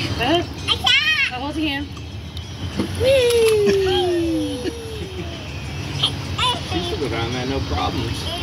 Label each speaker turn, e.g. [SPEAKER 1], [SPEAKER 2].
[SPEAKER 1] Go ahead. I'll hold your hand.
[SPEAKER 2] She should have found that no problems.